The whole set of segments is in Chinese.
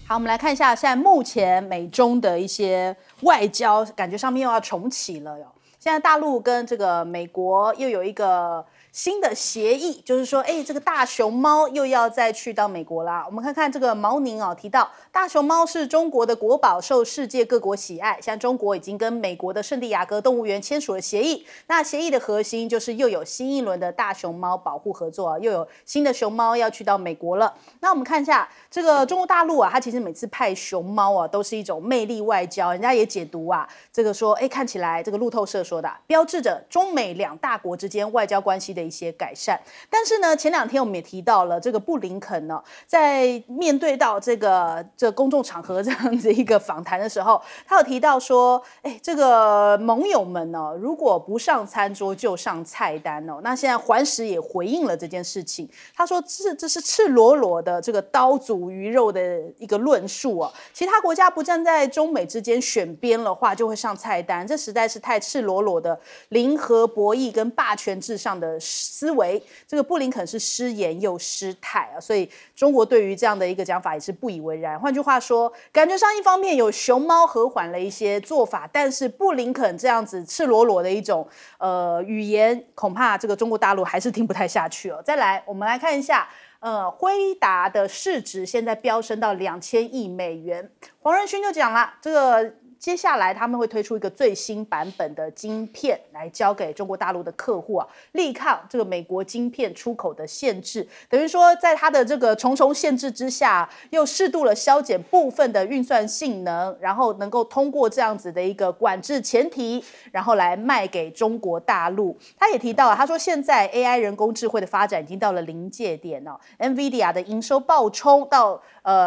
好，我们来看一下现在目前美中的一些外交，感觉上面又要重启了哟。现在大陆跟这个美国又有一个新的协议，就是说，这个大熊猫又要再去到美国啦。我们看看这个毛宁提到大熊猫是中国的国宝，受世界各国喜爱。现在中国已经跟美国的圣地亚哥动物园签署了协议，那协议的核心就是又有新一轮的大熊猫保护合作，又有新的熊猫要去到美国了。那我们看一下这个中国大陆它其实每次派熊猫都是一种魅力外交，人家也解读这个说，看起来这个路透社说的，标志着中美两大国之间外交关系的一些改善。但是呢，前2天我们也提到了这个布林肯呢，在面对到这公众场合这样子一个访谈的时候，他有提到说，这个盟友们呢，如果不上餐桌就上菜单那现在环时也回应了这件事情，他说这是赤裸裸的这个刀俎鱼肉的一个论述其他国家不站在中美之间选边的话，就会上菜单，这实在是太赤裸裸的零和博弈跟霸权至上的思维。这个布林肯是失言又失态所以中国对于这样的一个讲法也是不以为然。换句话说，感觉上一方面有熊猫和缓了一些做法，但是布林肯这样子赤裸裸的一种语言，恐怕这个中国大陆还是听不太下去再来，我们来看一下。辉达的市值现在飙升到2000亿美元。黄仁勋就讲了，这个接下来他们会推出一个最新版本的晶片来交给中国大陆的客户力抗这个美国晶片出口的限制。等于说，在它的这个重重限制之下，又适度了削减部分的运算性能，然后能够通过这样子的一个管制前提，然后来卖给中国大陆。他也提到他说现在 AI 人工智慧的发展已经到了临界点NVIDIA 的营收暴冲到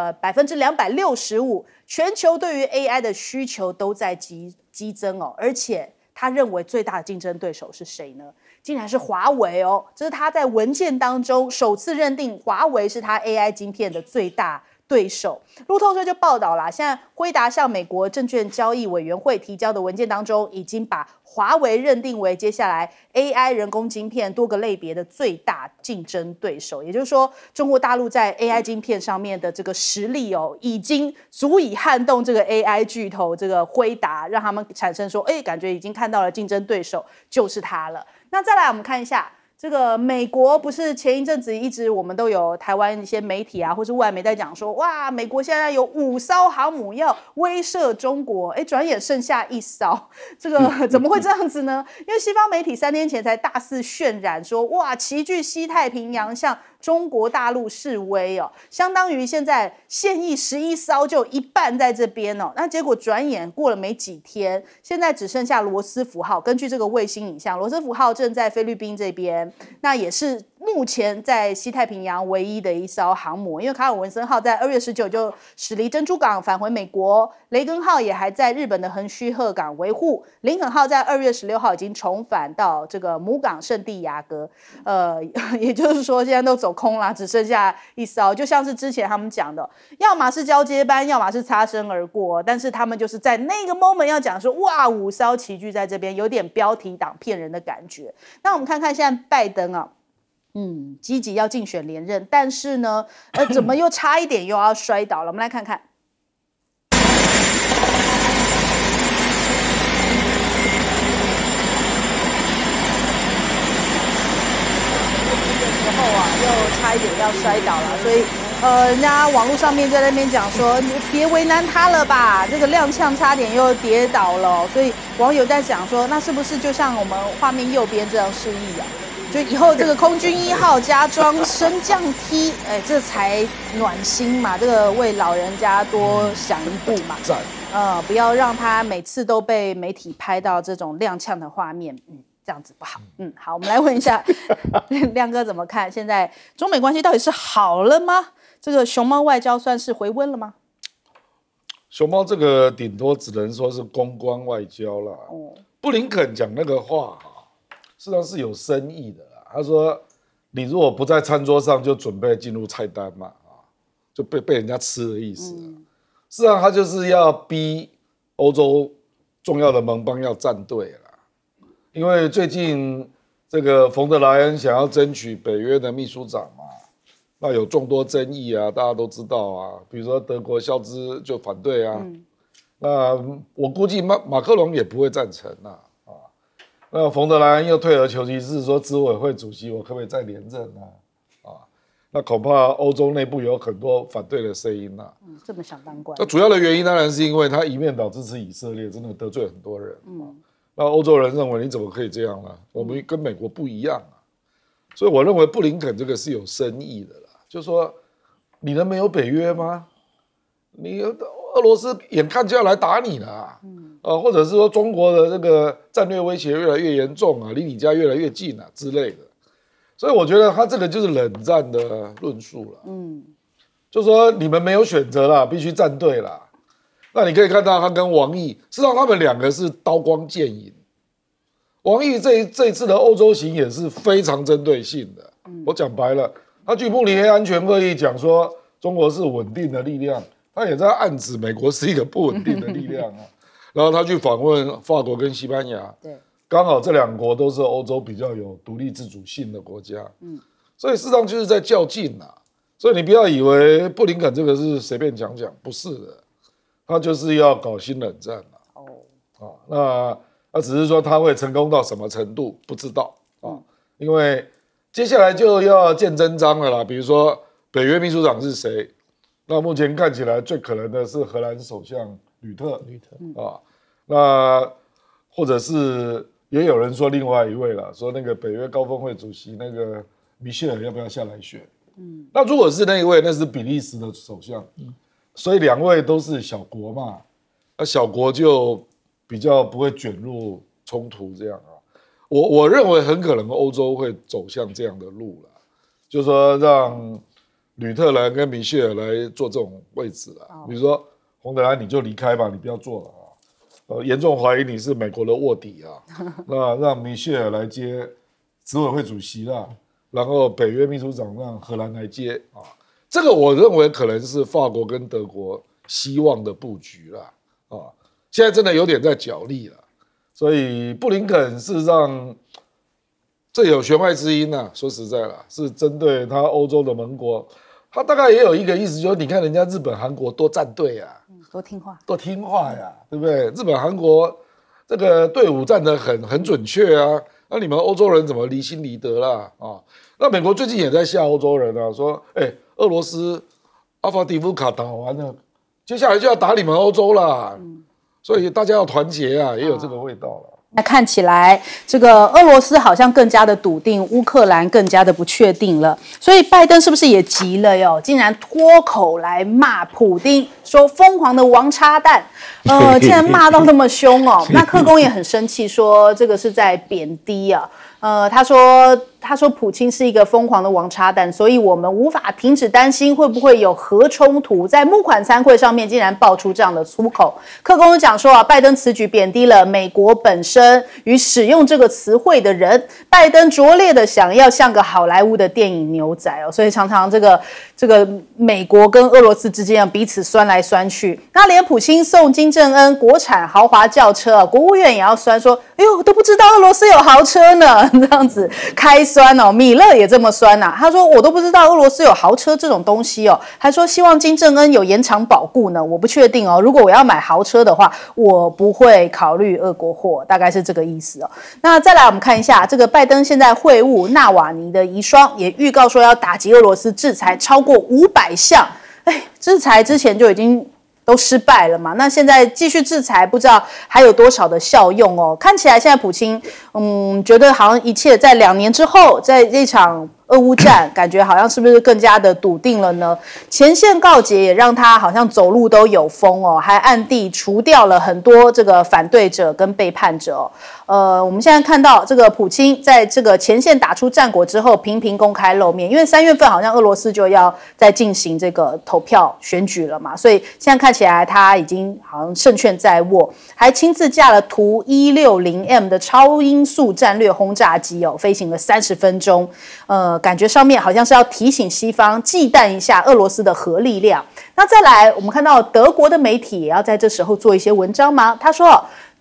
265%，全球对于 AI 的需求都在激增而且他认为最大的竞争对手是谁呢？竟然是华为这是他在文件当中首次认定华为是他 AI 晶片的最大对手。路透社就报道了，现在辉达向美国证券交易委员会提交的文件当中，已经把华为认定为接下来 AI 人工晶片多个类别的最大竞争对手。也就是说，中国大陆在 AI 晶片上面的这个实力已经足以撼动这个 AI 巨头这个辉达，让他们产生说，感觉已经看到了竞争对手就是他了。那再来我们看一下。这个美国不是前一阵子一直我们都有台湾一些媒体或是外媒在讲说，哇，美国现在有5艘航母要威慑中国，转眼剩下1艘，这个怎么会这样子呢？因为西方媒体3天前才大肆渲染说，哇，齐聚西太平洋向中国大陆示威相当于现在现役11艘就一半在这边那结果转眼过了没几天，现在只剩下罗斯福号。根据这个卫星影像，罗斯福号正在菲律宾这边，那也是目前在西太平洋唯一的一艘航母。因为卡尔文森号在2月19就驶离珍珠港返回美国，雷根号也还在日本的横须贺港维护，林肯号在2月16号已经重返到这个母港圣地亚哥。也就是说现在都走空啦，只剩下1艘，就像是之前他们讲的，要么是交接班，要么是擦身而过，但是他们就是在那个 moment 要讲说，哇，5艘齐聚在这边，有点标题党骗人的感觉。那我们看看现在拜登积极要竞选连任，但是呢，怎么又差一点又要摔倒了？我们来看看。又差一点要摔倒了，所以人家网络上面在那边讲说，你别为难他了吧，这个踉跄差点又跌倒了，所以网友在讲说，那是不是就像我们画面右边这样示意就以后这个空军1号加装升降梯，这才暖心嘛，这个为老人家多想一步嘛，不要让他每次都被媒体拍到这种踉跄的画面，这样子不好。好，我们来问一下亮哥怎么看？现在中美关系到底是好了吗？这个熊猫外交算是回温了吗？ 熊猫这个顶多只能说是公关外交啦。布林肯讲那个话事实上是有深意的啦。他说，你如果不在餐桌上，就准备进入菜单嘛，就被人家吃的意思。事实上，他就是要逼欧洲重要的盟邦要站队啦。因为最近这个冯德莱恩想要争取北约的秘书长嘛， 那有众多争议啊，大家都知道啊，比如说德国肖兹就反对啊，那我估计马克龙也不会赞成啊。那冯德莱恩又退而求其次，说执委会主席我可不可以再连任啊？那恐怕欧洲内部有很多反对的声音这么想当官。 那主要的原因当然是因为他一面倒支持以色列，真的得罪很多人。那欧洲人认为你怎么可以这样呢？我们跟美国不一样啊。所以我认为布林肯这个是有深意的啦，就是说你能没有北约吗？你俄罗斯眼看就要来打你了或者是说中国的这个战略威胁越来越严重啊，离你家越来越近啊之类的。所以我觉得他这个就是冷战的论述了，就是说你们没有选择啦，必须站队啦。那你可以看到他跟王毅，事实上他们两个是刀光剑影。王毅这一次的欧洲行也是非常针对性的。我讲白了，他去慕尼黑安全会议讲说中国是稳定的力量，他也在暗指美国是一个不稳定的力量然后他去访问法国跟西班牙， 对， 刚好这两国都是欧洲比较有独立自主性的国家，所以事实上就是在较劲所以你不要以为布林肯这个是随便讲讲，不是的，他就是要搞新冷战那只是说他会成功到什么程度不知道因为接下来就要见真章了啦。比如说北约秘书长是谁？那目前看起来最可能的是荷兰首相吕特那或者是也有人说另外一位啦，说那个北约高峰会主席那个米歇尔要不要下来选？那如果是那一位，那是比利时的首相，所以两位都是小国嘛，那小国就比较不会卷入冲突这样我认为很可能欧洲会走向这样的路了，就是说让吕特兰跟米歇尔来做这种位置比如说洪德兰你就离开吧，你不要做了严重怀疑你是美国的卧底那让米歇尔来接执委会主席啦，然后北约秘书长让荷兰来接这个我认为可能是法国跟德国希望的布局啦现在真的有点在角力了，所以布林肯事实上这有弦外之音说实在啦，是针对他欧洲的盟国，他大概也有一个意思，就是你看人家日本、韩国多站队多听话呀，对不对？日本、韩国这个队伍站得很准确那你们欧洲人怎么离心离德啦那美国最近也在吓欧洲人说俄罗斯阿法迪夫卡打完了，接下来就要打你们欧洲啦。所以大家要团结也有这个味道了。 那看起来，这个俄罗斯好像更加的笃定，乌克兰更加的不确定了。所以拜登是不是也急了哟？竟然脱口来骂普丁，说疯狂的王八蛋，竟然骂到那么凶那克公也很生气，说这个是在贬低他说普京是一个疯狂的王八蛋，所以我们无法停止担心会不会有核冲突。在募款餐会上面竟然爆出这样的粗口。克公讲说拜登此举贬低了美国本身与使用这个词汇的人。拜登拙劣的想要像个好莱坞的电影牛仔所以常常这个美国跟俄罗斯之间彼此酸来酸去。那连普京送金正恩国产豪华轿车国务院也要酸说，哎呦，都不知道俄罗斯有豪车呢，这样子开酸米勒也这么酸他说我都不知道俄罗斯有豪车这种东西还说希望金正恩有延长保固呢，我不确定如果我要买豪车的话，我不会考虑俄国货，大概是这个意思那再来我们看一下这个拜登现在会晤纳瓦尼的遗孀，也预告说要打击俄罗斯制裁超过500项，制裁之前就已经都失败了嘛，那现在继续制裁不知道还有多少的效用看起来现在普京觉得好像一切在2年之后，在这场俄乌战感觉好像是不是更加的笃定了呢？前线告捷也让他好像走路都有风还暗地除掉了很多这个反对者跟背叛者我们现在看到这个普京在这个前线打出战果之后频频公开露面，因为3月份好像俄罗斯就要再进行这个投票选举了嘛，所以现在看起来他已经好像胜券在握，还亲自驾了图 160M 的超音速战略轰炸机飞行了30分钟感觉上面好像是要提醒西方忌惮一下俄罗斯的核力量。那再来我们看到德国的媒体也要在这时候做一些文章吗？他说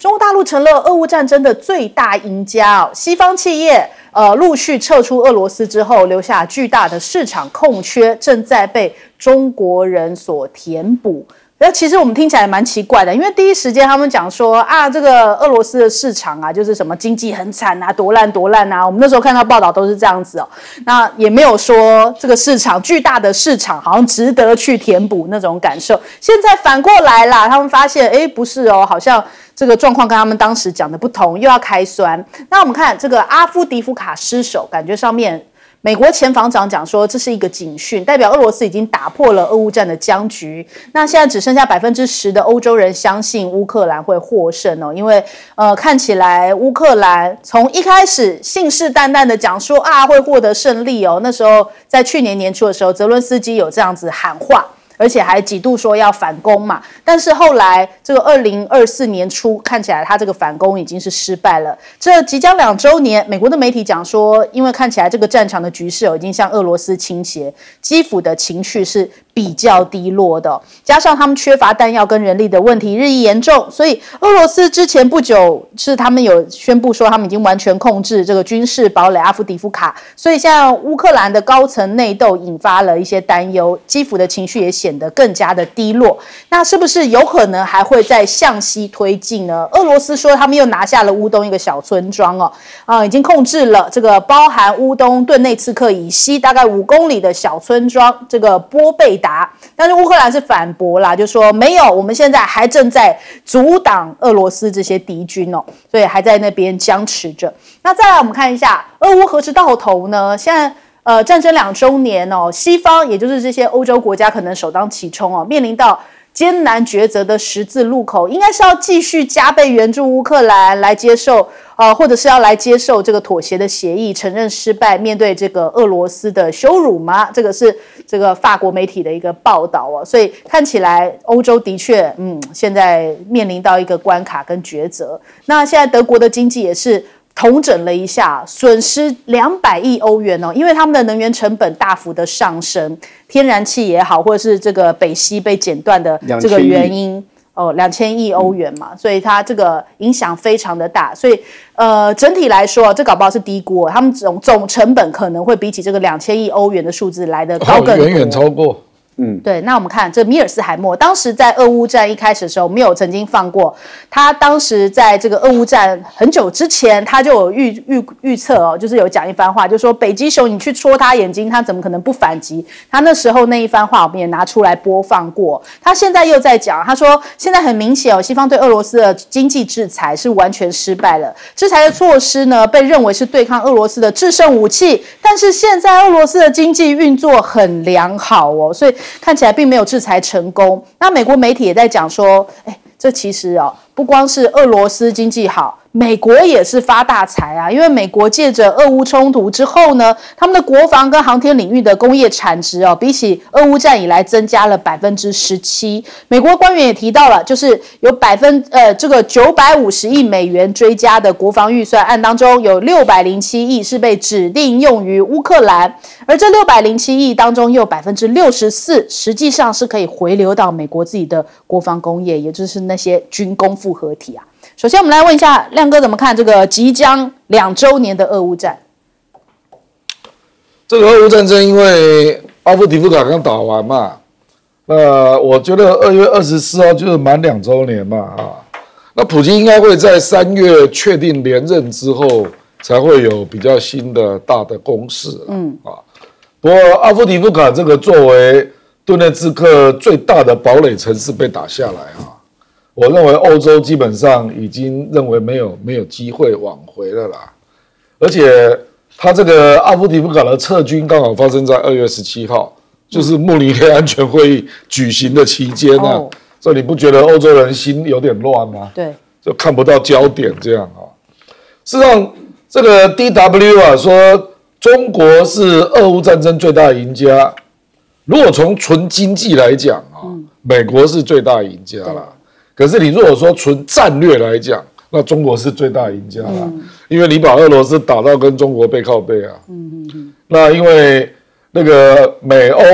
中国大陆成了俄乌战争的最大赢家哦。西方企业陆续撤出俄罗斯之后，留下巨大的市场空缺，正在被中国人所填补。那其实我们听起来蛮奇怪的，因为第一时间他们讲说啊，这个俄罗斯的市场啊，就是什么经济很惨啊，多烂多烂啊。我们那时候看到报道都是这样子哦，那也没有说这个市场巨大的市场好像值得去填补那种感受。现在反过来啦，他们发现哎，不是哦，好像这个状况跟他们当时讲的不同，又要开酸。那我们看这个阿夫迪夫卡失守，感觉上面。美国前防长讲说，这是一个警讯，代表俄罗斯已经打破了俄乌战的僵局。那现在只剩下10%的欧洲人相信乌克兰会获胜哦，因为看起来乌克兰从一开始信誓旦旦的讲说啊会获得胜利哦，那时候在去年年初的时候，泽伦斯基有这样子喊话。而且还几度说要反攻嘛，但是后来这个2024年初看起来他这个反攻已经是失败了。这即将2周年，美国的媒体讲说，因为看起来这个战场的局势已经向俄罗斯倾斜，基辅的情绪是比较低落的，加上他们缺乏弹药跟人力的问题日益严重，所以俄罗斯之前不久是他们有宣布说他们已经完全控制这个军事堡垒阿夫迪夫卡，所以现在乌克兰的高层内斗引发了一些担忧，基辅的情绪也显得更加的低落。那是不是有可能还会再向西推进呢？俄罗斯说他们又拿下了乌东一个小村庄已经控制了这个包含乌东顿内茨克以西大概5公里的小村庄这个波贝达，但是乌克兰是反驳啦，就说没有，我们现在还正在阻挡俄罗斯这些敌军哦，所以还在那边僵持着。那再来我们看一下俄乌何时到头呢？现在战争2周年哦，西方也就是这些欧洲国家可能首当其冲哦，面临到艰难抉择的十字路口，应该是要继续加倍援助乌克兰来接受或者是要来接受这个妥协的协议，承认失败，面对这个俄罗斯的羞辱吗？这个是这个法国媒体的一个报道哦，所以看起来欧洲的确现在面临到一个关卡跟抉择。那现在德国的经济也是统整了一下，损失200亿欧元哦，因为他们的能源成本大幅的上升，天然气也好，或者是这个北溪被剪断的这个原因，2000亿欧元嘛，所以它这个影响非常的大，所以整体来说，这搞不好是低估他们总成本可能会比起这个2000亿欧元的数字来的高更多， 远远超过。 对，那我们看这米尔斯海默，当时在俄乌战一开始的时候，没有曾经放过他。当时在这个俄乌战很久之前，他就有预测哦，就是有讲一番话，就说北极熊你去戳他眼睛，他怎么可能不反击？他那时候那一番话我们也拿出来播放过。他现在又在讲，他说现在很明显哦，西方对俄罗斯的经济制裁是完全失败了。制裁的措施呢，被认为是对抗俄罗斯的制胜武器，但是现在俄罗斯的经济运作很良好哦，所以看起来并没有制裁成功。那美国媒体也在讲说，这其实不光是俄罗斯经济好，美国也是发大财啊！因为美国借着俄乌冲突之后呢，他们的国防跟航天领域的工业产值比起俄乌战以来增加了17%。美国官员也提到了，就是有这个950亿美元追加的国防预算案当中，有607亿是被指定用于乌克兰，而这607亿当中又有64%实际上是可以回流到美国自己的国防工业，也就是那些军工复合体啊。首先，我们来问一下亮哥怎么看这个即将2周年的俄乌战？ 这个俄乌战争因为阿夫迪夫卡刚打完嘛，我觉得2月24号就是满2周年嘛那普京应该会在3月确定连任之后，才会有比较新的大的攻势不过阿夫迪夫卡这个作为顿涅茨克最大的堡垒城市被打下来我认为欧洲基本上已经认为没有机会挽回了啦，而且他这个阿夫迪夫卡的撤军刚好发生在2月17号，就是慕尼黑安全会议举行的期间所以你不觉得欧洲人心有点乱吗？ 对， 就看不到焦点这样事实上，这个 DW 说中国是俄乌战争最大赢家，如果从纯经济来讲美国是最大赢家啦。可是你如果说纯战略来讲，那中国是最大赢家啦，因为你把俄罗斯打到跟中国背靠背那因为那个美欧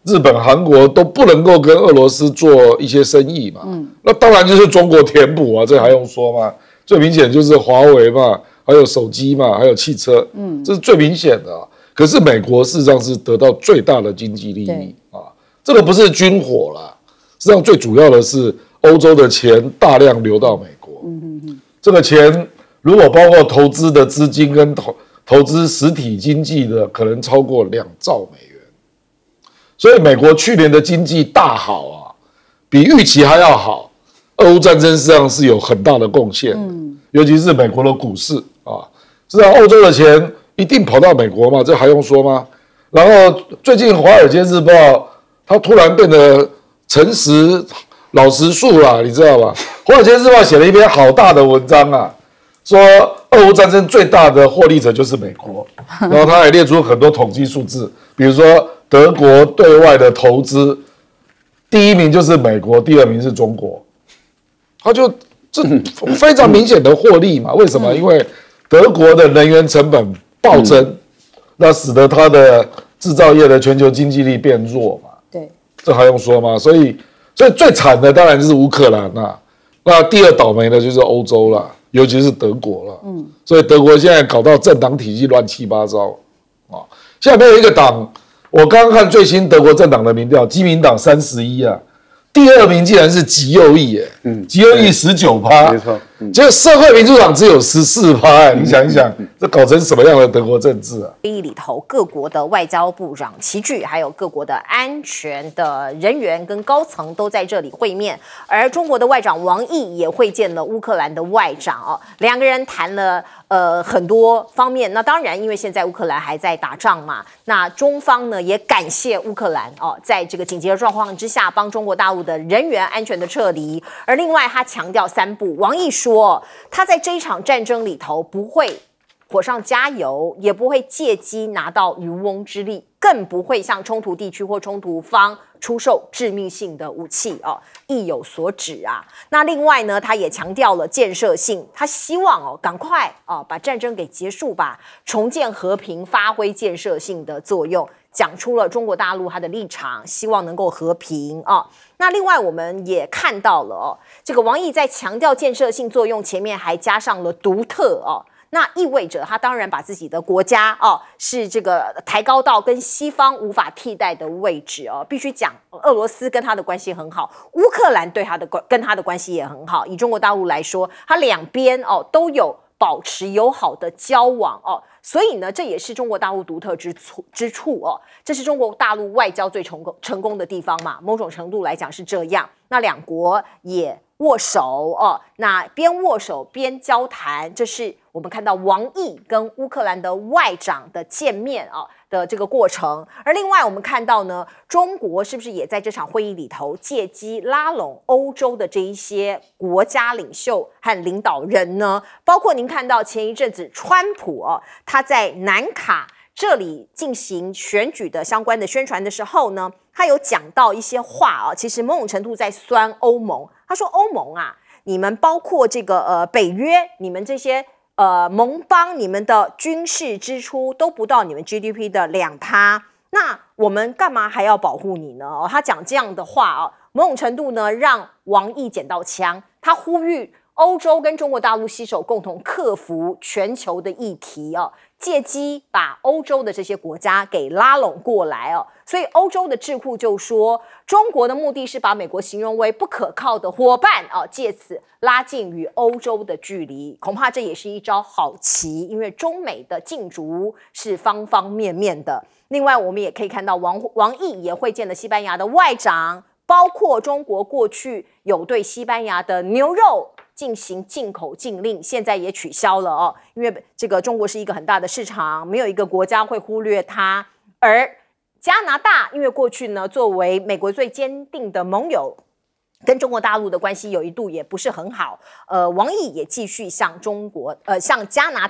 日本、韩国都不能够跟俄罗斯做一些生意嘛。那当然就是中国填补啊，这还用说吗？最明显就是华为嘛，还有手机嘛，还有汽车，这是最明显的啊。可是美国事实上是得到最大的经济利益啊，这个不是军火啦，实际上最主要的是欧洲的钱大量流到美国。这个钱如果包括投资的资金跟投资实体经济的，可能超过2兆美元。所以美国去年的经济大好啊，比预期还要好。俄乌战争实际上是有很大的贡献的，尤其是美国的股市啊，实际上欧洲的钱一定跑到美国嘛，这还用说吗？然后最近《华尔街日报》它突然变得诚实老实述啦，你知道吧？《华尔街日报》写了一篇好大的文章啊，说俄乌战争最大的获利者就是美国，然后他还列出很多统计数字，比如说德国对外的投资，第1名就是美国，第2名是中国。他就这非常明显的获利嘛？为什么？因为德国的能源成本暴增，那使得它的制造业的全球经济力变弱嘛。 对， 这还用说吗？所以最惨的当然就是乌克兰啦。那第2倒霉的就是欧洲啦，尤其是德国啦。所以德国现在搞到政党体系乱七八糟啊。现在没有一个党，我刚刚看最新德国政党的民调，基民党31啊。第2名竟然是极右翼，极右翼19%， 没错， 结果社会民主党只有14%，你想一想，这搞成什么样的德国政治啊？ 会议里头，各国的外交部长齐聚，还有各国的安全的人员跟高层都在这里会面，而中国的外长王毅也会见了乌克兰的外长哦，两个人谈了很多方面。那当然，因为现在乌克兰还在打仗嘛，那中方呢也感谢乌克兰哦，在这个紧急的状况之下，帮中国大陆的人员安全的撤离。而另外，他强调3不。王毅说，他在这一场战争里头不会火上加油，也不会借机拿到渔翁之利，更不会向冲突地区或冲突方出售致命性的武器哦，意有所指啊。那另外呢，他也强调了建设性，他希望赶快把战争给结束吧，重建和平，发挥建设性的作用，讲出了中国大陆他的立场，希望能够和平啊。那另外我们也看到了这个王毅在强调建设性作用前面还加上了独特那意味着他当然把自己的国家是这个抬高到跟西方无法替代的位置必须讲，俄罗斯跟他的关系很好，乌克兰跟他的关系也很好。以中国大陆来说，他两边都有保持友好的交往所以呢，这也是中国大陆独特之处这是中国大陆外交最成功的地方嘛，某种程度来讲是这样。那两国也握手那边握手边交谈，这是我们看到王毅跟乌克兰的外长的见面的这个过程。而另外我们看到呢，中国是不是也在这场会议里头借机拉拢欧洲的这一些国家领袖和领导人呢？包括您看到前一阵子川普他在南卡这里进行选举的相关的宣传的时候呢，他有讲到一些话其实某种程度在酸欧盟。他说欧盟你们包括这个北约，你们这些盟邦，你们的军事支出都不到你们 GDP 的2%，那我们干嘛还要保护你呢？他讲这样的话某种程度呢让王毅捡到枪，他呼吁欧洲跟中国大陆携手共同克服全球的议题借机把欧洲的这些国家给拉拢过来所以欧洲的智库就说，中国的目的是把美国形容为不可靠的伙伴借此拉近与欧洲的距离。恐怕这也是一招好棋，因为中美的竞逐是方方面面的。另外我们也可以看到王毅也会见了西班牙的外长，包括中国过去有对西班牙的牛肉进行进口禁令，现在也取消了因为这个中国是一个很大的市场，没有一个国家会忽略它。而加拿大因为过去呢作为美国最坚定的盟友，跟中国大陆的关系有一度也不是很好，王毅也继续向加拿大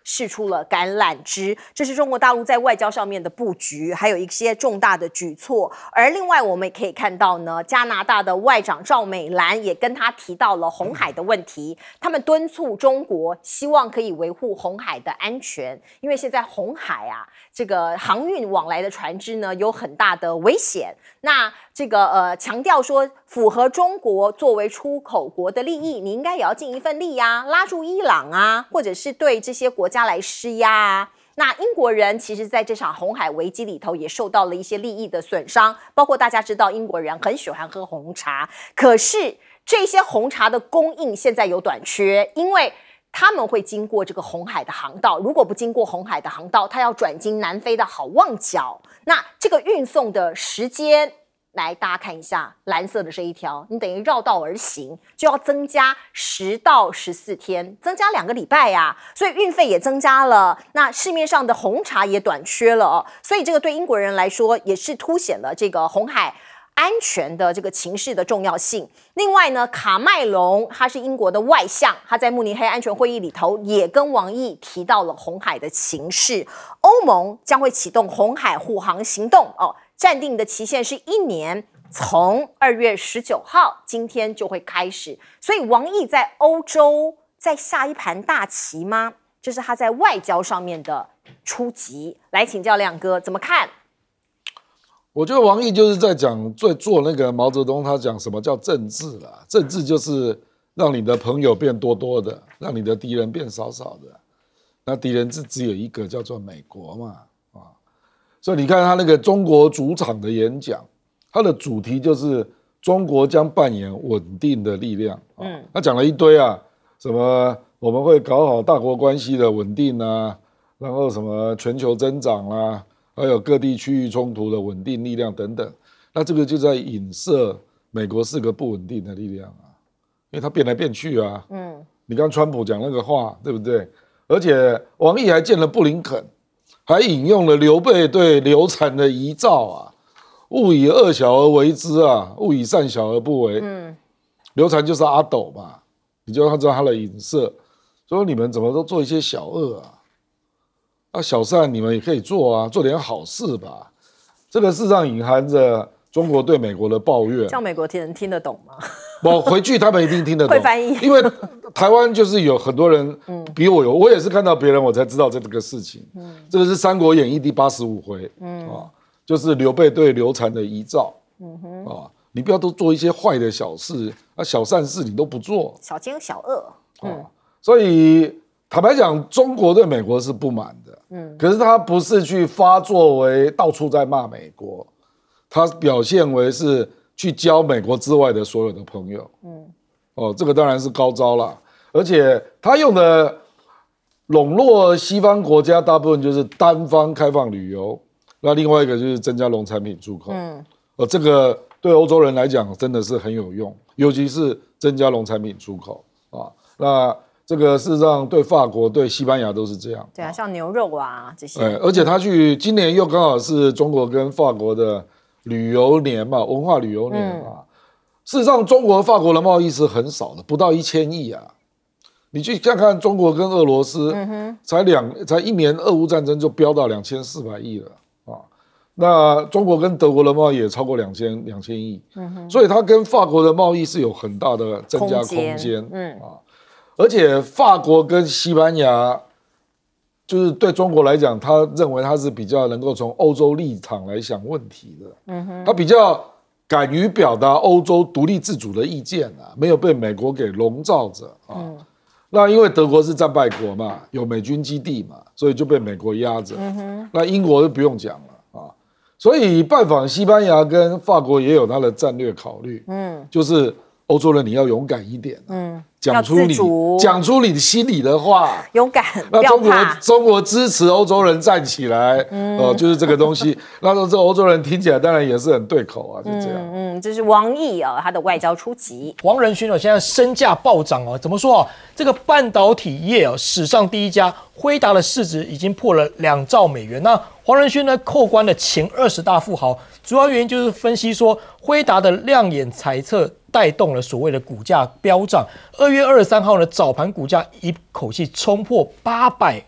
释出了橄榄枝。这是中国大陆在外交上面的布局，还有一些重大的举措。而另外我们也可以看到呢，加拿大的外长赵美兰也跟他提到了红海的问题，他们敦促中国希望可以维护红海的安全，因为现在红海啊，这个航运往来的船只呢有很大的危险。那这个强调说，符合中国作为出口国的利益，你应该也要尽一份力啊，拉住伊朗啊，或者是对这些国家来施压啊。那英国人其实在这场红海危机里头也受到了一些利益的损伤，包括大家知道英国人很喜欢喝红茶，可是这些红茶的供应现在有短缺，因为他们会经过这个红海的航道，如果不经过红海的航道，它要转经南非的好望角，那这个运送的时间，来大家看一下蓝色的这一条，你等于绕道而行，就要增加10到14天，增加2个礼拜呀，所以运费也增加了，那市面上的红茶也短缺了哦，所以这个对英国人来说也是凸显了这个红海安全的这个情势的重要性。另外呢，卡麦隆他是英国的外相，他在慕尼黑安全会议里头也跟王毅提到了红海的情势。欧盟将会启动红海护航行动哦，暂定的期限是1年，从2月19号今天就会开始。所以王毅在欧洲再下一盘大棋吗？这是他在外交上面的出击。来请教亮哥怎么看？ 我觉得王毅就是在讲做那个毛泽东他讲什么叫政治啦，政治就是让你的朋友变多多的，让你的敌人变少少的。那敌人只有一个叫做美国嘛，所以你看他那个中国主场的演讲，他的主题就是中国将扮演稳定的力量。他讲了一堆啊，什么我们会搞好大国关系的稳定啊，然后什么全球增长啊，还有各地区域冲突的稳定力量等等，那这个就在影射美国是个不稳定的力量啊，因为它变来变去啊。你刚川普讲那个话，对不对？而且王毅还见了布林肯，还引用了刘备对刘禅的遗诏啊，勿以恶小而为之啊，勿以善小而不为。刘禅就是阿斗嘛，你就要知道他的影射，说你们怎么都做一些小恶啊？小善你们也可以做啊，做点好事吧。这个事实上隐含着中国对美国的抱怨。 这样美国人听得懂吗？ 我回去他们一定听得懂， 会翻译。 因为台湾就是有很多人比我我也是看到别人我才知道这个事情。这个是《三国演义》第85回，就是刘备对刘禅的遗诏。你不要都做一些坏的小事，小善事你都不做， 小奸小恶。 所以坦白讲，中国对美国是不满的，可是他不是去发作为到处在骂美国，他表现为是去交美国之外的所有的朋友，这个当然是高招啦，而且他用的笼络西方国家，大部分就是单方开放旅游，那另外一个就是增加农产品出口，这个对欧洲人来讲真的是很有用，尤其是增加农产品出口啊，那。这个事实上对法国、对西班牙都是这样。 对啊，像牛肉啊这些。 而且他去今年又刚好是中国跟法国的旅游年嘛，文化旅游年嘛。事实上，中国和法国的贸易是很少的，不到1000亿啊。你去看看中国跟俄罗斯，才1年俄乌战争就飙到2400亿了啊。那中国跟德国的贸易也超过2000亿，所以它跟法国的贸易是有很大的增加空间而且法国跟西班牙，就是对中国来讲，他认为他是比较能够从欧洲立场来想问题的，他比较敢于表达欧洲独立自主的意见没有被美国给笼罩着那因为德国是战败国嘛，有美军基地嘛，所以就被美国压着。那英国就不用讲了所以拜访西班牙跟法国也有他的战略考虑，就是欧洲人你要勇敢一点讲出你心里的话， 勇敢。 那中国支持欧洲人站起来，就是这个东西。那这欧洲人听起来当然也是很对口就这样。 这是王毅他的外交出击。 黄仁勋现在身价暴涨怎么说这个半导体业史上第一家，辉达的市值已经破了2兆美元。那黄仁勋呢扣关了前20大富豪，主要原因就是分析说辉达的亮眼财测带动了所谓的股价飙涨。2月23号呢早盘股价一口气冲破800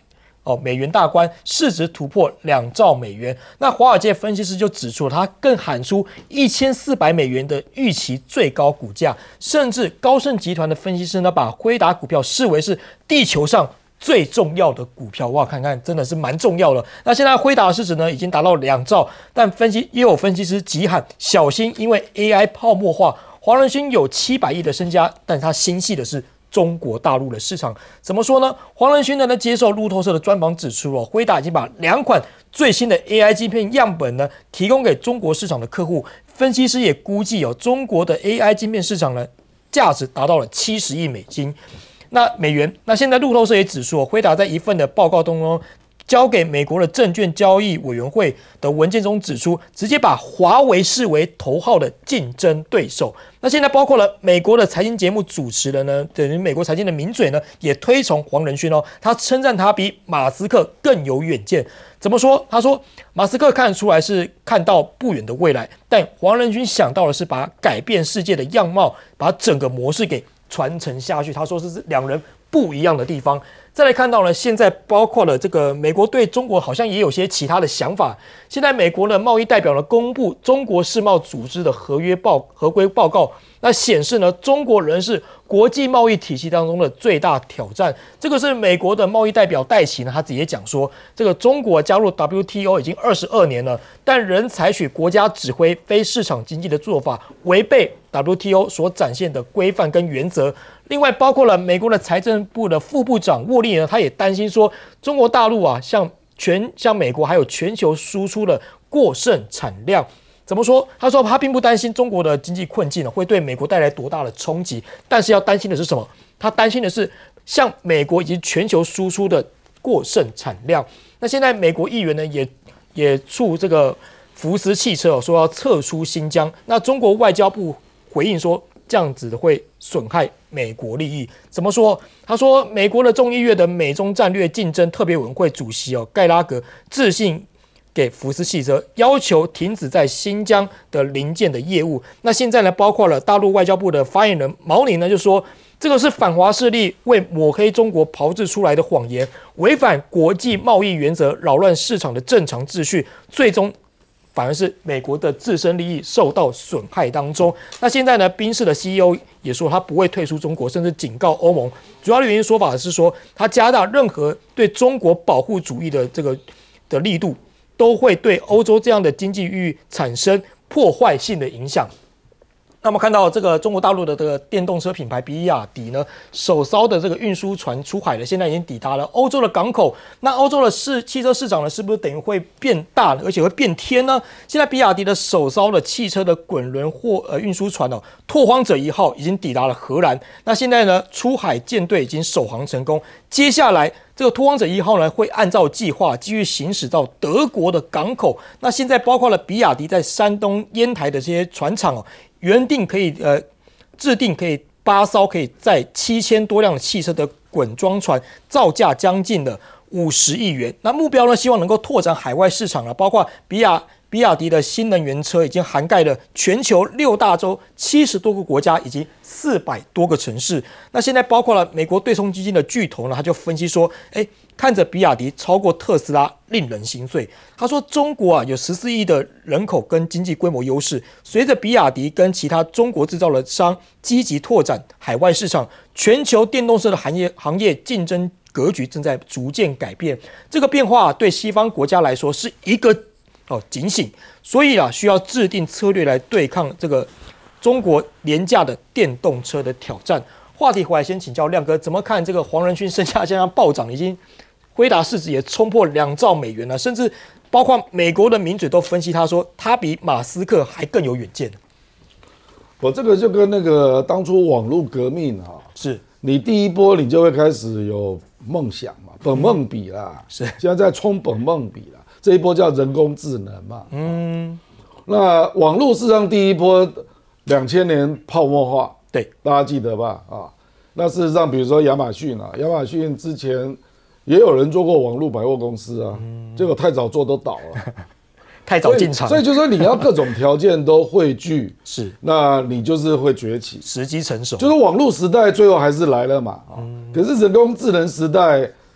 美元大关，市值突破2兆美元。那华尔街分析师就指出了，他更喊出1400美元的预期最高股价，甚至高盛集团的分析师呢，把辉达股票视为是地球上最重要的股票。哇，看看真的是蛮重要的。那现在辉达的市值呢，已经达到2兆，但也有分析师急喊小心，因为 AI 泡沫化。黄仁勋有700亿的身家，但他心系的是中国大陆的市场。怎么说呢？黄仁勋呢接受路透社的专访指出，辉达已经把2款最新的 AI 晶片样本呢提供给中国市场的客户。分析师也估计中国的 AI 晶片市场呢价值达到了70亿美金。美元。那现在路透社也指出，辉达在一份的报告当中，交给美国的证券交易委员会的文件中指出，直接把华为视为头号的竞争对手。那现在包括了美国的财经节目主持人呢，等于美国财经的名嘴呢，也推崇黄仁勋他称赞他比马斯克更有远见。怎么说？他说马斯克看得出来是看到不远的未来，但黄仁勋想到的是把改变世界的样貌，把整个模式给传承下去。他说这是2人不一样的地方。再来看到呢，现在包括了这个美国对中国好像也有些其他的想法。现在美国的贸易代表呢公布中国世贸组织的合规报告，那显示呢中国仍是国际贸易体系当中的最大挑战。这个是美国的贸易代表戴奇呢，他直接讲说，这个中国加入 WTO 已经22年了，但仍采取国家指挥非市场经济的做法，违背 WTO 所展现的规范跟原则。另外，包括了美国的财政部的副部长沃利呢，他也担心说，中国大陆向美国还有全球输出的过剩产量。怎么说？他说他并不担心中国的经济困境会对美国带来多大的冲击，但是要担心的是什么？他担心的是向美国以及全球输出的过剩产量。那现在美国议员呢也促这个福斯汽车说要撤出新疆。那中国外交部回应说，这样子会损害美国利益。怎么说？他说，美国的众议院的美中战略竞争特别委员会主席盖拉格致信给福斯汽车，要求停止在新疆的零件的业务。那现在呢，包括了大陆外交部的发言人毛宁呢，就说这个是反华势力为抹黑中国炮制出来的谎言，违反国际贸易原则，扰乱市场的正常秩序，最终反而是美国的自身利益受到损害当中。那现在呢，宾士的 CEO 也说他不会退出中国，甚至警告欧盟。主要的原因说法是说，他加大任何对中国保护主义的的力度，都会对欧洲这样的经济域产生破坏性的影响。那么看到这个中国大陆的这个电动车品牌比亚迪呢，首艘的这个运输船出海了，现在已经抵达了欧洲的港口。那欧洲的汽车市场呢，是不是等于会变大，而且会变天呢？现在比亚迪的首艘的汽车的滚轮运输船拓荒者1号已经抵达了荷兰。那现在呢，出海舰队已经首航成功。接下来这个拓荒者1号呢，会按照计划继续行驶到德国的港口。那现在包括了比亚迪在山东烟台的这些船厂原定可以制定可以8艘可以载7000多辆的汽车的滚装船，造价将近的50亿元。那目标呢，希望能够拓展海外市场包括比亚迪的新能源车已经涵盖了全球6大洲70多个国家以及400多个城市。那现在包括了美国对冲基金的巨头呢，他就分析说，看着比亚迪超过特斯拉，令人心碎。他说，中国有14亿的人口跟经济规模优势，随着比亚迪跟其他中国制造的商积极拓展海外市场，全球电动车的行业竞争格局正在逐渐改变。这个变化对西方国家来说是一个警醒，所以需要制定策略来对抗这个中国廉价的电动车的挑战。话题回来，先请教亮哥，怎么看这个黄仁勋身价这样暴涨，已经辉达市值也冲破2兆美元了，甚至包括美国的名嘴都分析他说，他比马斯克还更有远见。 我这个就跟那个当初网络革命是你第一波你就会开始有梦想嘛，本梦比啦， 是现在在冲本梦比啦，这一波叫人工智能嘛，那网络事实上第一波2000年泡沫化， 对， 大家记得吧？那事实上比如说亚马逊亚马逊之前也有人做过网络百货公司结果太早做都倒了。 太早进场， 所以就是说你要各种条件都汇聚， 是， 那你就是会崛起， 时机成熟。 就是网络时代最后还是来了嘛，可是人工智能时代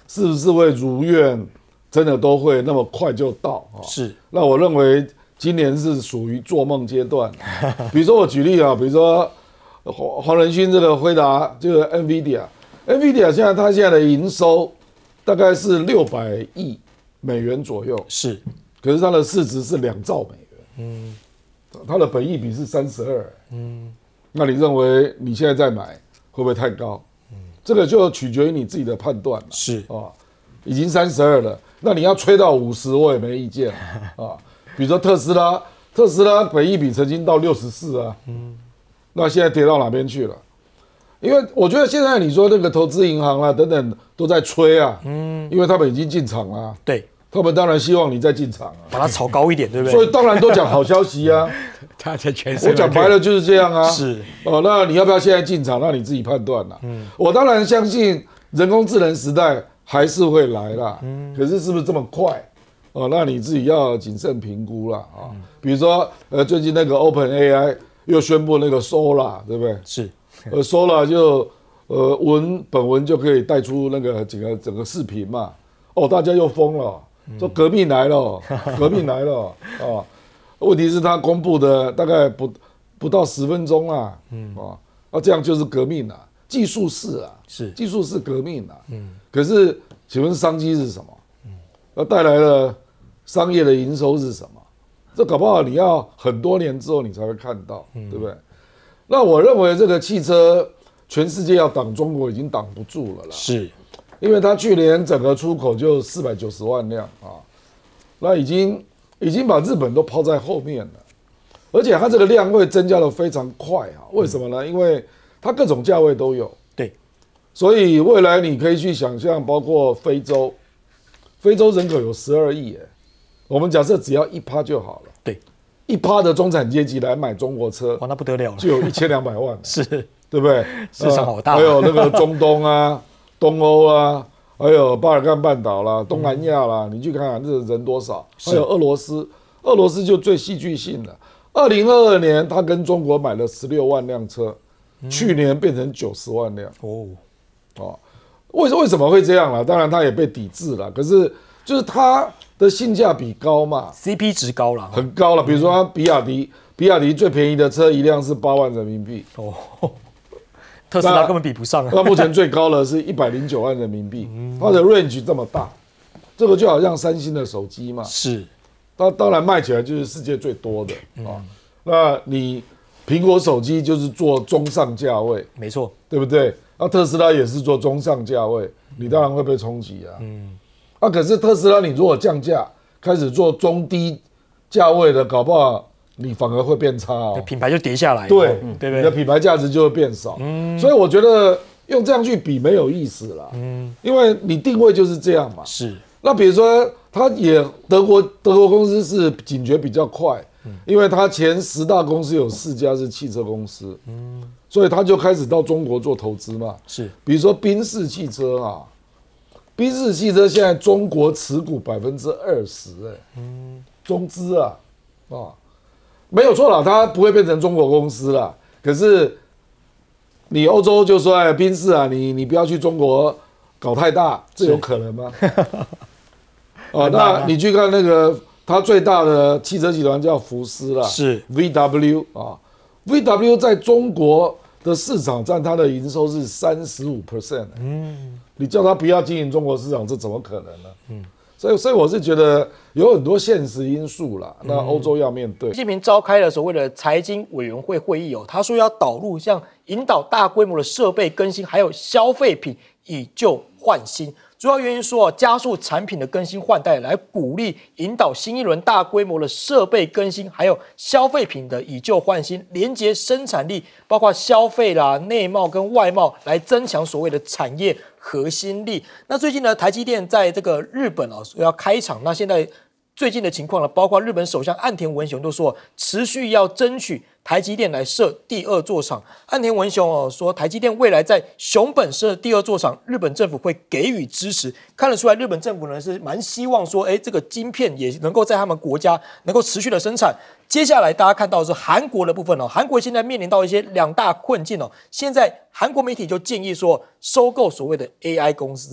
是不是会如愿，真的都会那么快就到啊？ 是。 那我认为今年是属于做梦阶段。比如说我举例啊，比如说黄仁勋这个辉达，这个 NVIDIA 现在的营收大概是600亿美元左右， 是， 可是它的市值是2兆美元，它的本益比是32，那你认为你现在再买会不会太高？这个就取决于你自己的判断了。 是啊，已经32了，那你要吹到50，我也没意见啊。比如说特斯拉本益比曾经到64啊，那现在跌到哪边去了？因为我觉得现在你说那个投资银行啊等等都在吹啊，因为他们已经进场了， 对， 他们当然希望你再进场啊， 把它炒高一点，对不对？ 所以当然都讲好消息啊。 他在全身， 我讲白了就是这样啊。 是哦，那你要不要现在进场？那你自己判断啦。我当然相信人工智能时代还是会来啦。可是是不是这么快？哦，那你自己要谨慎评估啦啊。比如说最近那个 OpenAI 又宣布那个 Solar， 对不对？ 是。 Solar 就本文就可以带出那个整个视频嘛。哦，大家又疯了，说革命来了，革命来了啊！问题是他公布的大概不到10分钟啦，这样就是革命了，技术是啊，技术是革命了，可是请问商机是什么？那带来了商业的营收是什么？这搞不好你要很多年之后你才会看到，对不对？那我认为这个汽车全世界要挡中国已经挡不住了啦， 是， 因为它去年整个出口就490万辆啊，那已经把日本都抛在后面了，而且它这个量会增加的非常快啊，为什么呢？因为它各种价位都有， 对， 所以未来你可以去想象，包括非洲人口有12亿耶，我们假设只要1%就好了， 对 ，1%的中产阶级来买中国车， 哇，那不得了了， 就有1200万， 是， 对不对？ 市场好大， 还有那个中东啊、东欧啊，还有巴尔干半岛啦、东南亚啦，你去看看这人多少？还有俄罗斯就最戏剧性的，2022年他跟中国买了16万辆车，去年变成90万辆。为什么会这样啦？当然他也被抵制了，可是就是他的性价比高嘛 ，CP 值高了， 很高了。比如说比亚迪最便宜的车一辆是8万人民币， 特斯拉根本比不上。 那目前最高的是109万人民币，它的 range 这么大，这个就好像三星的手机嘛， 是， 它当然卖起来就是世界最多的啊。那你苹果手机就是做中上价位， 没错， 对不对？那特斯拉也是做中上价位，你当然会被冲击啊。可是特斯拉你如果降价，开始做中低价位的，搞不好你反而会变差哦， 品牌就跌下来， 对， 对不对？ 你的品牌价值就会变少。所以我觉得用这样去比没有意思啦。因为你定位就是这样嘛。 是。 那比如说，德国公司是警觉比较快，因为它前10大公司有4家是汽车公司，所以他就开始到中国做投资嘛。 是。 比如说宾士汽车啊，宾士汽车现在中国持股20%，中资啊，没有错啦，它不会变成中国公司啦。可是你欧洲就说，哎，宾士啊，你不要去中国搞太大，这有可能吗？那你去看那个它最大的汽车集团叫福斯啦， 是 VW 啊 ，VW 在中国的市场占它的营收是35%，你叫他不要经营中国市场，这怎么可能呢？所以我是觉得有很多现实因素啦，那欧洲要面对。 习近平召开了所谓的财经委员会会议他说要导入像引导大规模的设备更新，还有消费品以旧换新。主要原因说加速产品的更新换代，来鼓励引导新一轮大规模的设备更新，还有消费品的以旧换新，连接生产力，包括消费啦、内贸跟外贸，来增强所谓的产业核心力。那最近呢，台积电在这个日本要开厂，那现在最近的情况呢，包括日本首相岸田文雄都说持续要争取台积电来设第2座厂。岸田文雄说，台积电未来在熊本设第2座厂，日本政府会给予支持。看得出来，日本政府呢是蛮希望说，这个晶片也能够在他们国家能够持续的生产。接下来大家看到的是韩国的部分韩国现在面临到一些2大困境现在韩国媒体就建议说，收购所谓的 AI 公司。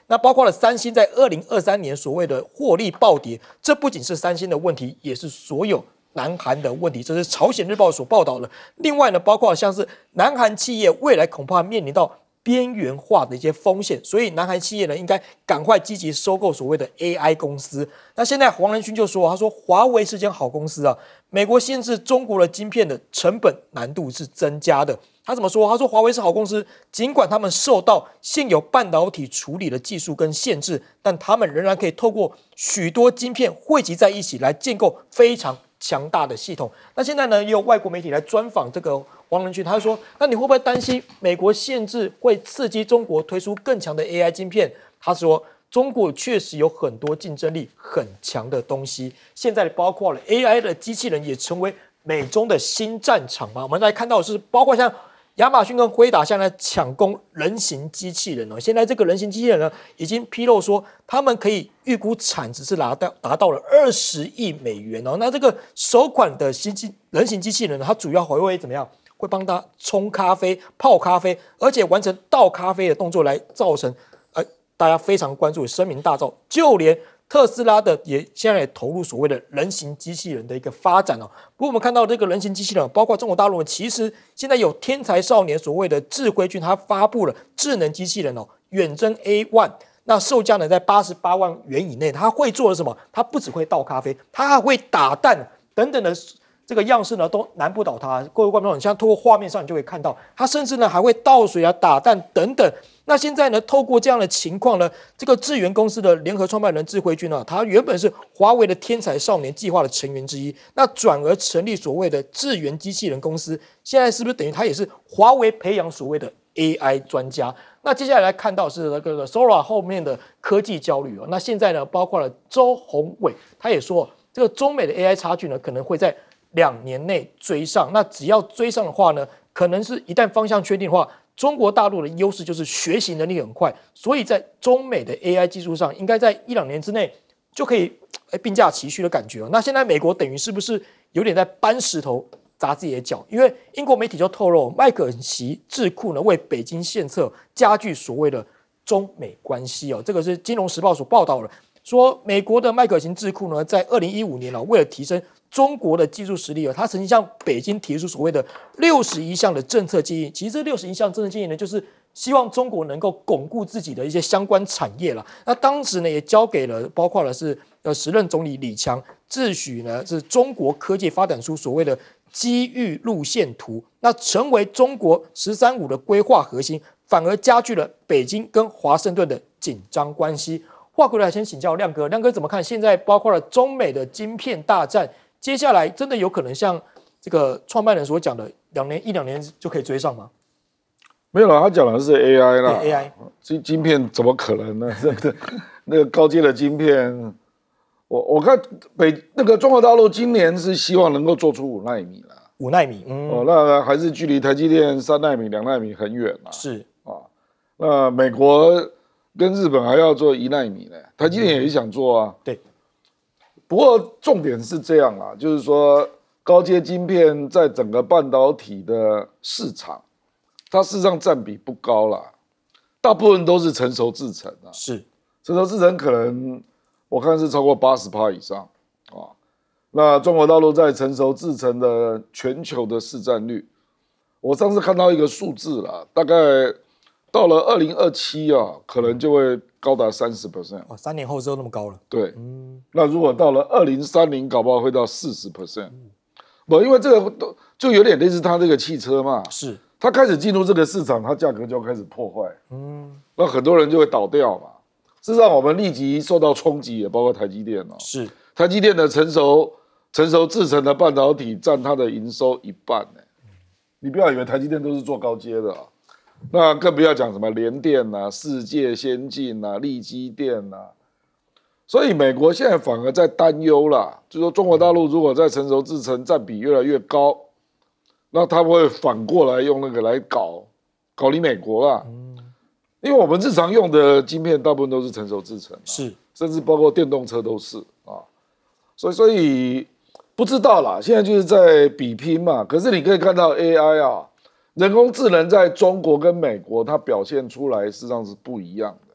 那包括了三星在2023年所谓的获利暴跌，这不仅是三星的问题，也是所有南韩的问题，这是朝鲜日报所报道的。另外呢，包括像是南韩企业未来恐怕面临到边缘化的一些风险，所以南韩企业呢应该赶快积极收购所谓的 AI 公司。那现在黄仁勋就说，他说华为是间好公司啊，美国限制中国的晶片的成本难度是增加的。他怎么说？他说华为是好公司，尽管他们受到现有半导体处理的技术跟限制，但他们仍然可以透过许多晶片汇集在一起来建构非常强大的系统。那现在呢，也有外国媒体来专访这个黄仁勋，他说：“那你会不会担心美国限制会刺激中国推出更强的 AI 晶片？”他说：“中国确实有很多竞争力很强的东西，现在包括了 AI 的机器人也成为美中的新战场嘛。”我们来看到的是包括像亚马逊跟辉达现在抢攻人形机器人哦，现在这个人形机器人呢，已经披露说他们可以预估产值是达到了20亿美元哦。那这个首款的人形机器人呢，它主要会怎么样？会帮他冲咖啡、泡咖啡，而且完成倒咖啡的动作，来造成大家非常关注的声名大噪。就连特斯拉的现在也投入所谓的人形机器人的一个发展哦。不过我们看到这个人形机器人，包括中国大陆，其实现在有天才少年所谓的智辉君，他发布了智能机器人哦，远征 A1， 那售价呢在88万元以内。他会做的什么？他不只会倒咖啡，他还会打蛋等等的。这个样式呢都难不倒他，各位观众，你像透过画面上你就会看到，他甚至呢还会倒水啊、打蛋等等。那现在呢，透过这样的情况呢，这个智源公司的联合创办人智辉君啊，他原本是华为的天才少年计划的成员之一，那转而成立所谓的智源机器人公司，现在是不是等于他也是华为培养所谓的 AI 专家？那接下来看到是那个 Sora 后面的科技焦虑哦。那现在呢，包括了周鸿祎，他也说这个中美的 AI 差距呢，可能会在2年内追上。那只要追上的话呢，可能是一旦方向确定的话，中国大陆的优势就是学习能力很快，所以在中美的 AI 技术上，应该在1-2年之内就可以并驾齐驱的感觉哦。那现在美国等于是不是有点在搬石头砸自己的脚？因为英国媒体就透露，麦肯锡智库呢为北京献策，加剧所谓的中美关系哦。这个是《金融时报》所报道的，说美国的麦肯锡智库呢，在2015年为了提升中国的技术实力，他曾经向北京提出所谓的61项的政策建议。其实这61项政策建议呢，就是希望中国能够巩固自己的一些相关产业了。那当时呢，也交给了包括了是时任总理李强自诩呢是中国科技发展出所谓的机遇路线图，那成为中国“13+5”的规划核心，反而加剧了北京跟华盛顿的紧张关系。话过来，先请教亮哥，亮哥怎么看？现在包括了中美的晶片大战，接下来真的有可能像这个创办人所讲的1-2年就可以追上吗？ 没有啦，他讲的是 AI 啦。 AI 晶片怎么可能呢？那个高阶的晶片，我看那个中国大陆今年是希望能够做出5奈米啦。 5奈米， 那还是距离台积电3奈米、2奈米很远啦。 是啊，那美国跟日本还要做1奈米呢，台积电也想做啊。 对。 不过重点是这样啦，就是说高阶晶片在整个半导体的市场，它事实上占比不高啦，大部分都是成熟制程啊。 是成熟制程可能我看是超过80%以上啊。那中国大陆在成熟制程的全球的市占率，我上次看到一个数字啦，大概到了2027啊，可能就会高达30%。 哦，3年后之后那么高了。 对，那如果到了2030，搞不好会到40%。不，因为这个就有点类似它这个汽车嘛， 是它开始进入这个市场，它价格就开始破坏，那很多人就会倒掉嘛。事实上，我们立即受到冲击，也包括台积电哦。 是台积电的成熟制程的半导体占它的营收1半呢。你不要以为台积电都是做高阶的啊。那更不要讲什么联电啊、世界先进啊、力积电啊，所以美国现在反而在担忧啦，就说中国大陆如果在成熟制程占比越来越高，那他会反过来用那个来搞你美国啦。因为我们日常用的晶片大部分都是成熟制程， 是， 甚至包括电动车都是啊，所以不知道啦，现在就是在比拼嘛。可是你可以看到 AI 啊。人工智能在中国跟美国，它表现出来实际上是不一样的。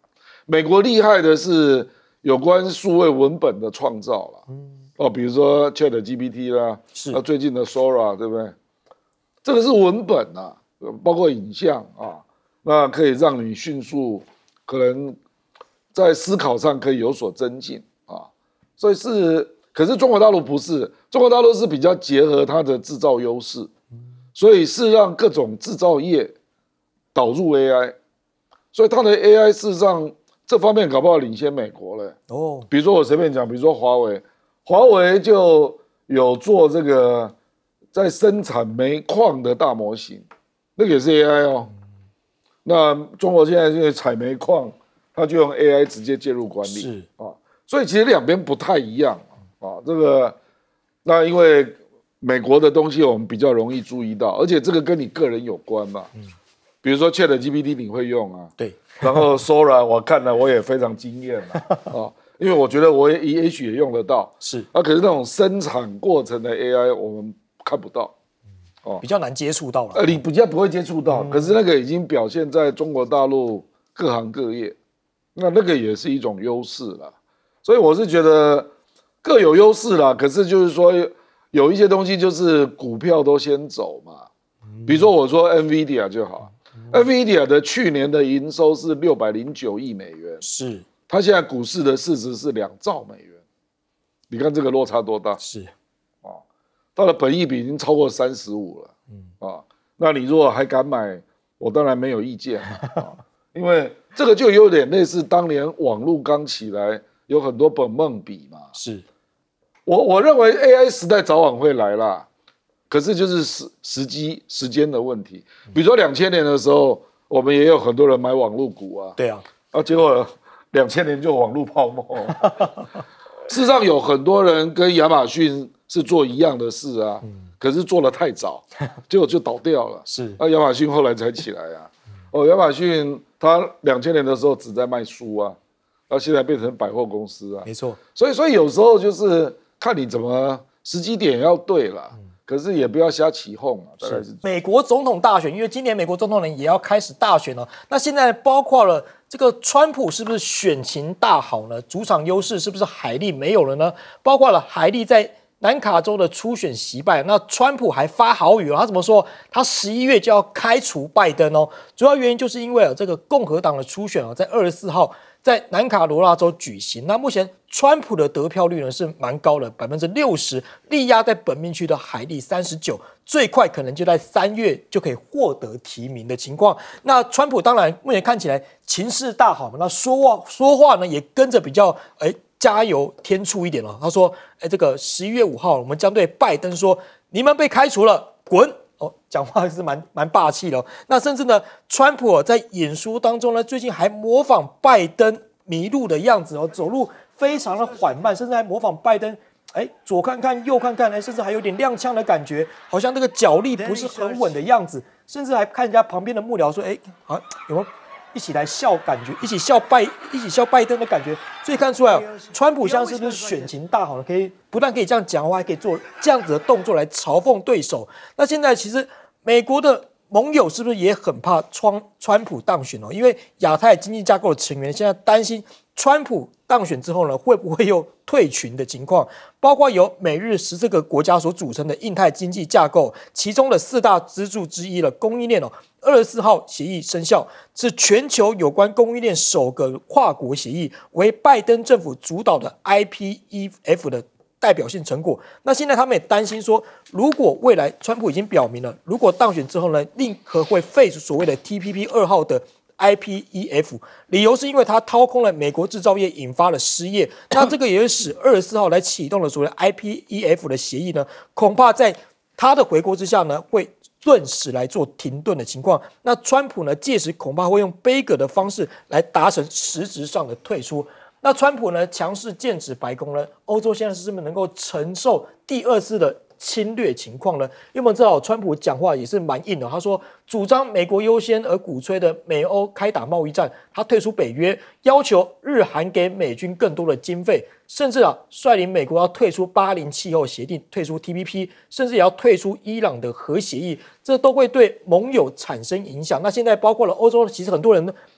美国厉害的是有关数位文本的创造啦，比如说 ChatGPT 啦， 是最近的 Sora 对不对？这个是文本啊，包括影像啊，那可以让你迅速可能在思考上可以有所增进啊，所以可是中国大陆不是，中国大陆是比较结合它的制造优势，所以是让各种制造业导入 AI， 所以它的 AI 事实上这方面搞不好领先美国了。比如说我随便讲，比如说华为就有做这个在生产煤矿的大模型，那个也是 AI 哦。那中国现在就是采煤矿，它就用 AI 直接介入管理， 是啊，所以其实两边不太一样啊。这个那因为美国的东西我们比较容易注意到，而且这个跟你个人有关嘛。比如说 ChatGPT 你会用啊， 对， 然后 Sora 我看了我也非常惊艳啊，因为我觉得我也许也用得到， 是可是那种生产过程的 AI 我们看不到， 比较难接触到了。 你比较不会接触到，可是那个已经表现在中国大陆各行各业，那个也是一种优势啦。所以我是觉得各有优势啦，可是就是说有一些东西就是股票都先走嘛，比如说我说 NVIDIA 就好。NVIDIA 的去年的营收是609亿美元， 是它现在股市的市值是2兆美元，你看这个落差多大？ 是它的本益比已经超过35了，那你如果还敢买，我当然没有意见因为这个就有点类似当年网络刚起来，有很多本梦比嘛。 是， 我认为 AI 时代早晚会来啦。可是就是时间的问题，比如说2000年的时候，我们也有很多人买网络股啊， 对啊， 结果2000年就网络泡沫。事实上有很多人跟亚马逊是做一样的事啊，可是做得太早，结果就倒掉了。 是亚马逊后来才起来啊。亚马逊它2000年的时候只在卖书啊，现在变成百货公司啊， 没错。 所以有时候就是看你怎么时机点要对了。可是也不要瞎起哄啊！大概是美国总统大选，因为今年美国总统人也要开始大选了。那现在包括了这个川普是不是选情大好呢？主场优势是不是海莉没有了呢？包括了海莉在南卡州的初选惜败，那川普还发豪语，他怎么说？他11月就要开除拜登哦。主要原因就是因为这个共和党的初选在24号。在南卡罗拉州举行，那目前川普的得票率呢是蛮高的，60%，力压在本命区的海莉39%，最快可能就在3月就可以获得提名的情况。那川普当然目前看起来情势大好嘛，那说话呢也跟着比较加油添醋一点了。他说，这个11月5号，我们将对拜登说，你们被开除了，滚！讲话是蛮霸气的那甚至呢，川普在演说当中呢，最近还模仿拜登迷路的样子走路非常的缓慢，甚至还模仿拜登，左看看右看看，甚至还有点踉跄的感觉，好像那个脚力不是很稳的样子，甚至还看人家旁边的幕僚说，有没有一起来笑感觉，一起笑拜登的感觉，所以看出来川普像是不是选情大好了，可以不但可以这样讲话，还可以做这样子的动作来嘲讽对手。那现在其实美国的盟友是不是也很怕川普当选因为亚太经济架构的成员现在担心川普当选之后呢，会不会有退群的情况？包括由美日14个国家所组成的印太经济架构，其中的4大支柱之一的供应链24号协议生效，是全球有关供应链首个跨国协议，为拜登政府主导的 IPEF 的代表性成果。那现在他们也担心说，如果未来川普已经表明了，如果当选之后呢，立刻会废除所谓的 TPP 2号的IPEF， 理由是因为它掏空了美国制造业，引发了失业。那这个也使24号来启动了所谓的 IPEF 的协议呢，恐怕在他的回国之下呢，会顿时来做停顿的情况。那川普呢，届时恐怕会用杯葛的方式来达成实质上的退出。那川普呢，强势剑指白宫呢，欧洲现在是不是能够承受第2次的侵略情况呢？因为我们知道川普讲话也是蛮硬的，他说主张美国优先而鼓吹的美欧开打贸易战，他退出北约，要求日韩给美军更多的经费，甚至率领美国要退出80气候协定，退出 TPP， 甚至也要退出伊朗的核协议，这都会对盟友产生影响。那现在包括了欧洲，其实很多人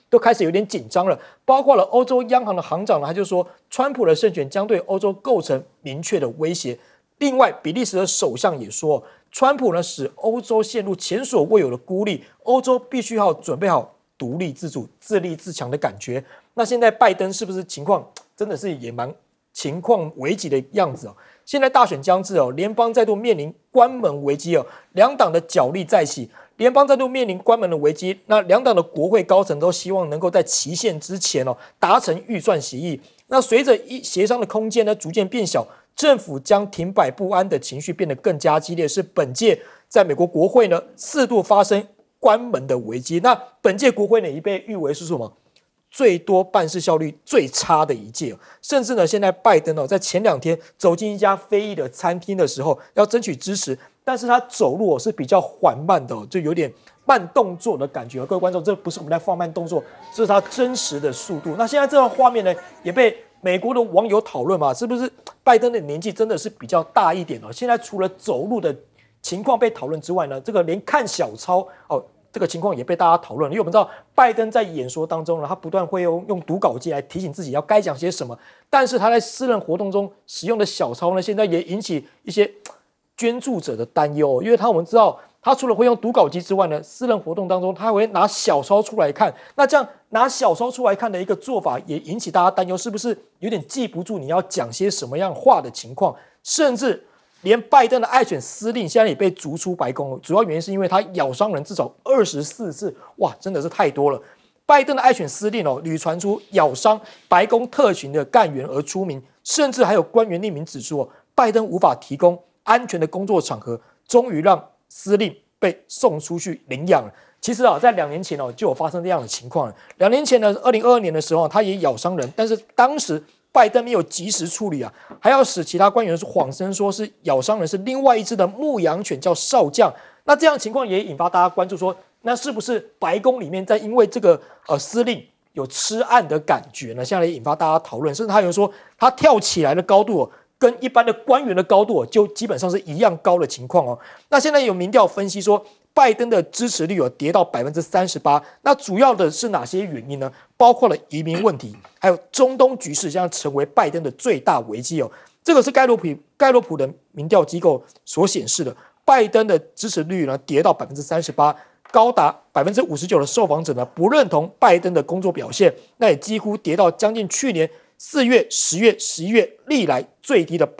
都开始有点紧张了。包括了欧洲央行的行长呢，他就说，川普的胜选将对欧洲构成明确的威胁。另外，比利时的首相也说，川普呢使欧洲陷入前所未有的孤立，欧洲必须要准备好独立自主、自立自强的感觉。那现在拜登是不是情况真的是也蛮情况危急的样子哦？现在大选将至哦，联邦再度面临关门危机哦，两党的角力再起，联邦再度面临关门的危机。那两党的国会高层都希望能够在期限之前哦达成预算协议。那随着协商的空间呢逐渐变小，政府将停摆不安的情绪变得更加激烈，是本届在美国国会呢4度发生关门的危机。那本届国会呢也被誉为是什么？最多办事效率最差的一届，甚至呢，现在拜登在前2天走进一家非裔的餐厅的时候，要争取支持，但是他走路是比较缓慢的，就有点慢动作的感觉。各位观众，这不是我们在放慢动作，这是他真实的速度。那现在这段画面呢，也被美国的网友讨论嘛，是不是拜登的年纪真的是比较大一点哦？现在除了走路的情况被讨论之外呢，这个连看小抄哦。这个情况也被大家讨论，因为我们知道拜登在演说当中呢，他不断会用读稿机来提醒自己要该讲些什么，但是他在私人活动中使用的小抄呢，现在也引起一些捐助者的担忧，因为我们知道他除了会用读稿机之外呢，私人活动当中他会拿小抄出来看，那这样拿小抄出来看的一个做法也引起大家担忧，是不是有点记不住你要讲些什么样话的情况，甚至连拜登的爱选司令现在也被逐出白宫了，主要原因是因为他咬伤人至少24次，哇，真的是太多了。拜登的爱选司令屡传出咬伤白宫特勤的干员而出名，甚至还有官员匿名指出拜登无法提供安全的工作场合，终于让司令被送出去领养了。其实在2年前就有发生这样的情况了。2年前呢，2022年的时候他也咬伤人，但是当时拜登没有及时处理还要使其他官员谎称说是咬伤人是另外一只的牧羊犬叫少将。那这样的情况也引发大家关注说，那是不是白宫里面在因为这个司令有吃案的感觉呢？现在也引发大家讨论，甚至还有人说他跳起来的高度跟一般的官员的高度就基本上是一样高的情况那现在有民调分析说，拜登的支持率跌到38%，那主要的是哪些原因呢？包括了移民问题，还有中东局势将成为拜登的最大危机这个是盖洛普的民调机构所显示的，拜登的支持率呢跌到38%，高达59%的受访者呢不认同拜登的工作表现，那也几乎跌到将近去年4月、10月、11月历来最低的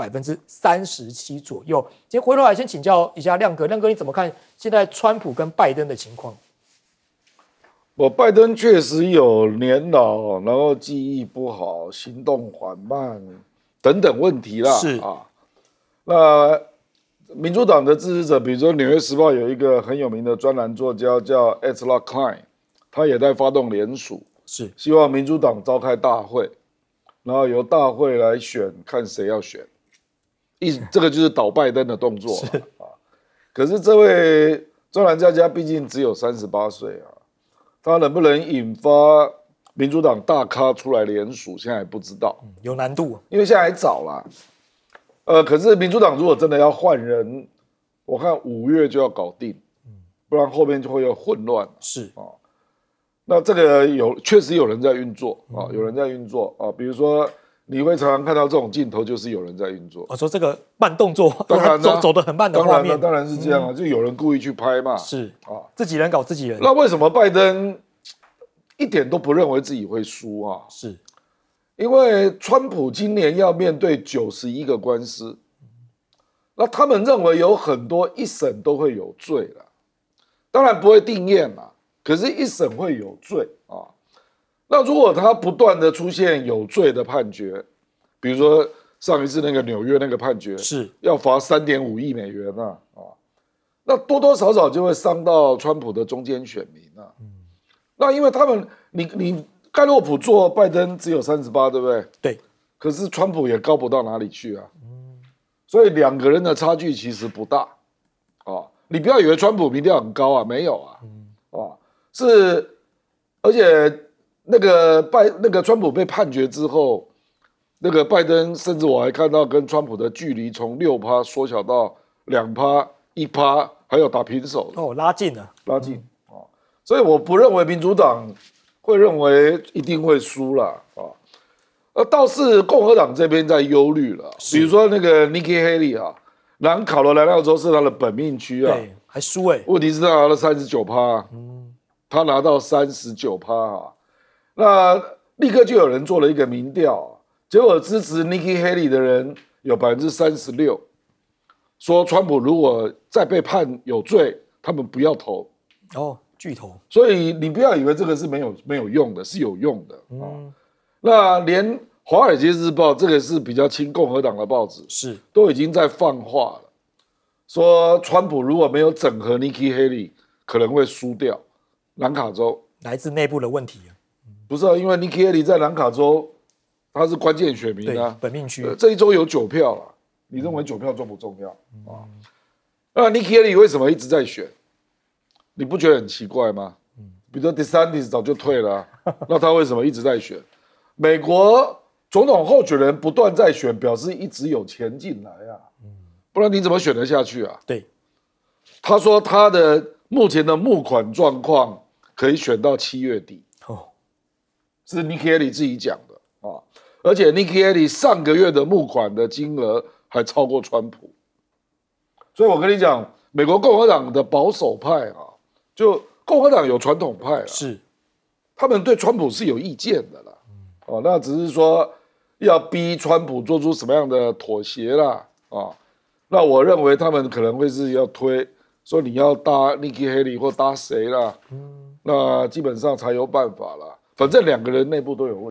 37%左右。今天回头来先请教一下亮哥，亮哥你怎么看现在川普跟拜登的情况？ 拜登确实有年老，然后记忆不好、行动缓慢等等问题啦。 是那民主党的支持者，比如说《纽约时报》有一个很有名的专栏作家叫 Ezra Klein， 他也在发动联署， 是希望民主党召开大会，然后由大会来选，看谁要选。这个就是倒拜登的动作可是这位专栏作家毕竟只有38岁他能不能引发民主党大咖出来联署，现在还不知道， 有难度， 因为现在还早啦。可是民主党如果真的要换人，我看5月就要搞定，不然后面就会有混乱。 是那这个确实有人在运作有人在运作比如说你会常常看到这种镜头，就是有人在运作。 我说这个慢动作， 当然走得很慢的画面， 当然是这样就有人故意去拍嘛。 是自己人搞自己人。 那为什么拜登一点都不认为自己会输是因为川普今年要面对91个官司，那他们认为有很多一审都会有罪了，当然不会定谳啦，可是一审会有罪那如果他不断的出现有罪的判决，比如说上一次那个纽约那个判决是要罚3.5亿美元那多多少少就会伤到川普的中间选民那因为他们你盖洛普做拜登只有38，对不对？ 对。 可是川普也高不到哪里去所以2个人的差距其实不大你不要以为川普民调很高没有是，而且那个川普被判决之后，那个拜登甚至我还看到跟川普的距离从6%缩小到2%、1%，还有打平手拉近了， 所以我不认为民主党会认为一定会输了啊。倒是共和党这边在忧虑了，比如说那个 Nikki Haley 啊，南卡罗来纳州是他的本命区啊， 对，还输哎， 问题是他拿了39%，他拿到39%啊，那立刻就有人做了一个民调，结果支持 Nikki Haley 的人有36%，说川普如果再被判有罪，他们不要投。 哦，巨头， 所以你不要以为这个是没有用的，是有用的。那连《华尔街日报》这个是比较亲共和党的报纸， 是都已经在放话了，说川普如果没有整合 Nikki Haley， 可能会输掉南卡州。 来自内部的问题啊， 不是啊，因为 Nikki Haley 在南卡州他是关键选民对啊， 本命区， 这一周有9票了，你认为9票重不重要啊？那 Nikki Haley 为什么一直在选？你不觉得很奇怪吗？比如说 DeSantis 早就退了那他为什么一直在选？美国总统候选人不断在选，表示一直有钱进来啊，不然你怎么选得下去啊？ 对， 他说他的目前的募款状况可以选到7月底，是 Nikki Haley 自己讲的啊，而且 Nikki Haley 上个月的募款的金额还超过川普，所以我跟你讲，美国共和党的保守派啊。就共和党有传统派啦， 是， 他们对川普是有意见的啦，那只是说要逼川普做出什么样的妥协啦，那我认为他们可能会是要推说你要搭 Nikki Haley 或搭谁啦，那基本上才有办法啦，反正2个人内部都有问题。